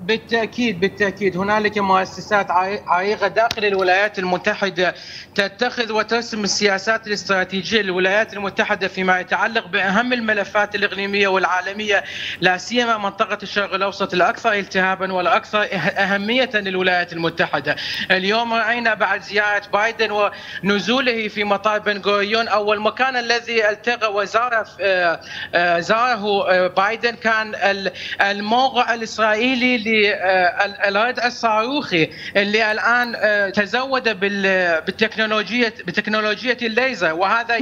بالتأكيد بالتأكيد هنالك مؤسسات عريقة داخل الولايات المتحدة تتخذ وترسم السياسات الاستراتيجية للولايات المتحدة فيما يتعلق بأهم الملفات الإقليمية والعالمية، لا سيما منطقة الشرق الأوسط الأكثر التهابا والأكثر أهمية للولايات المتحدة. اليوم رأينا بعد زيارة بايدن ونزوله في مطار بن غوريون، أول مكان الذي التقى وزاره بايدن كان الموقع الإسرائيلي للردع الصاروخي اللي الآن تزود بتكنولوجيا الليزر، وهذا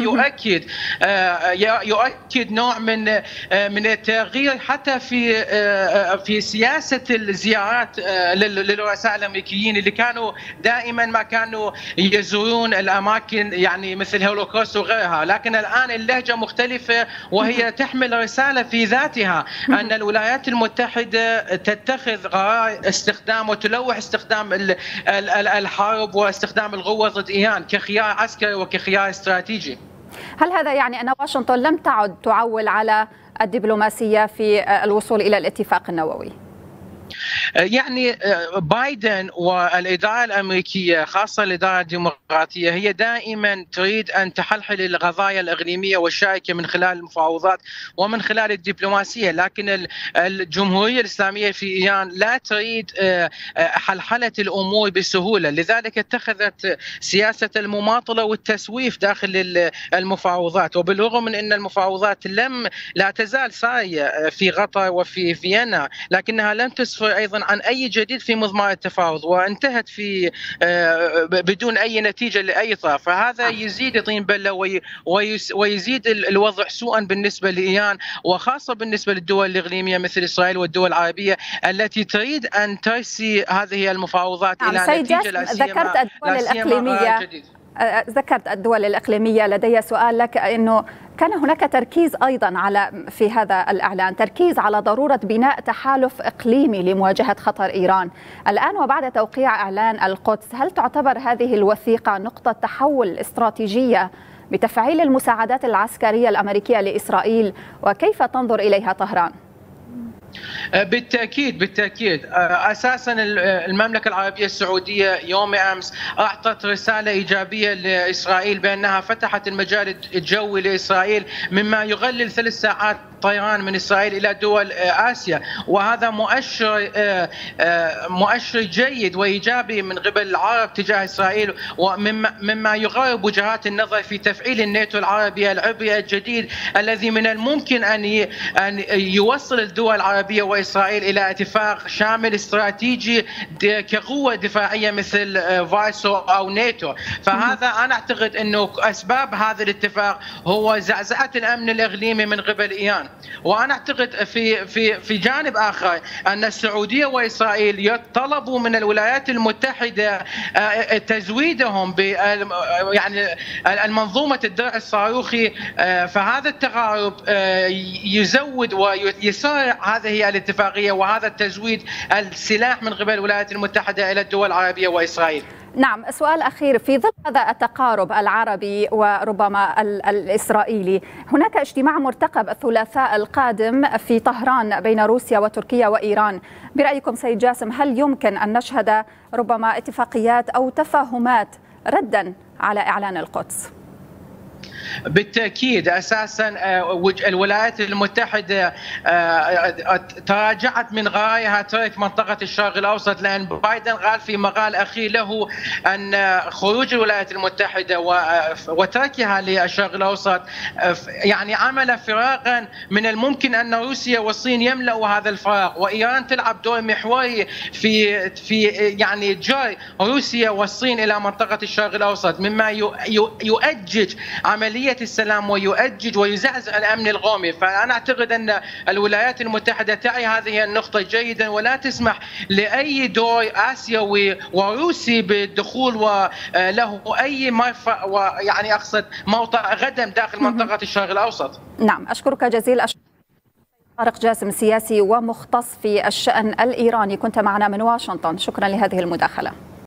يؤكد نوع من التغيير حتى في سياسة الزيارات للرؤساء الأمريكيين اللي كانوا دائما ما كانوا يزورون الأماكن يعني مثل هولوكوست وغيرها، لكن الآن اللهجة مختلفة وهي تحمل رسالة في ذاتها أن الولايات المتحدة تتخذ قرار استخدام وتلوح استخدام الحرب واستخدام القوة ضد إيران كخيار عسكري وكخيار استراتيجي. هل هذا يعني أن واشنطن لم تعد تعول على الدبلوماسية في الوصول إلى الاتفاق النووي؟ يعني بايدن والإدارة الأمريكية خاصة الإدارة الديمقراطية هي دائما تريد أن تحلحل القضايا الإقليمية والشائكة من خلال المفاوضات ومن خلال الدبلوماسية، لكن الجمهورية الإسلامية في إيران لا تريد حلحلة الأمور بسهولة، لذلك اتخذت سياسة المماطلة والتسويف داخل المفاوضات. وبالرغم من أن المفاوضات لا تزال سارية في قطر وفي فيينا، لكنها لم تسفر أيضا عن أي جديد في مضمار التفاوض وانتهت بدون أي نتيجة لأي طرف، فهذا يزيد طين بلة ويزيد الوضع سوءا بالنسبة لإيران، وخاصة بالنسبة للدول الإقليمية مثل إسرائيل والدول العربية التي تريد أن ترسي هذه المفاوضات إلى نتيجة لا سيما ذكرت الدول الإقليمية. لدي سؤال لك، أنه كان هناك تركيز أيضا في هذا الإعلان، تركيز على ضرورة بناء تحالف إقليمي لمواجهة خطر إيران. الآن وبعد توقيع إعلان القدس، هل تعتبر هذه الوثيقة نقطة تحول استراتيجية بتفعيل المساعدات العسكرية الأمريكية لإسرائيل، وكيف تنظر إليها طهران؟ بالتأكيد أساسا المملكة العربية السعودية يوم أمس أعطت رسالة إيجابية لإسرائيل بأنها فتحت المجال الجوي لإسرائيل، مما يقلل 3 ساعات طيران من إسرائيل إلى دول آسيا، وهذا مؤشر جيد وإيجابي من قبل العرب تجاه إسرائيل، ومما يقرب وجهات النظر في تفعيل الناتو العربي العبري الجديد الذي من الممكن أن يوصل الدول العربية وإسرائيل إلى اتفاق شامل استراتيجي كقوة دفاعية مثل فارسو أو ناتو. فهذا أنا أعتقد أنه أسباب هذا الاتفاق هو زعزعة الأمن الإقليمي من قبل إيران. وأنا أعتقد في جانب آخر أن السعودية وإسرائيل يطلبوا من الولايات المتحدة تزويدهم يعني المنظومة الدرع الصاروخي، فهذا التقارب يزود ويسارع هذه الاتفاقية وهذا التزويد السلاح من قبل الولايات المتحدة إلى الدول العربية وإسرائيل. نعم، سؤال أخير في ظل هذا التقارب العربي وربما الإسرائيلي، هناك اجتماع مرتقب الثلاثاء القادم في طهران بين روسيا وتركيا وإيران. برأيكم سيد جاسم، هل يمكن أن نشهد ربما اتفاقيات أو تفاهمات ردا على إعلان القدس؟ بالتأكيد أساسا الولايات المتحدة تراجعت من غاية ترك منطقة الشرق الأوسط، لأن بايدن قال في مقال أخير له أن خروج الولايات المتحدة وتركها للشرق الأوسط يعني عمل فراغا من الممكن أن روسيا والصين يملأوا هذا الفراغ، وإيران تلعب دور محوري في يعني جر روسيا والصين إلى منطقة الشرق الأوسط، مما يؤجج عملية السلام ويؤجج ويزعزع الأمن القومي. فأنا أعتقد أن الولايات المتحدة تعي هذه النقطة جيدا ولا تسمح لأي دور آسيوي وروسي بالدخول وله أي مرفأ ويعني أقصد موطأ قدم داخل منطقة الشرق الأوسط. نعم، أشكرك جزيل طارق جاسم، سياسي ومختص في الشأن الإيراني، كنت معنا من واشنطن. شكرا لهذه المداخلة.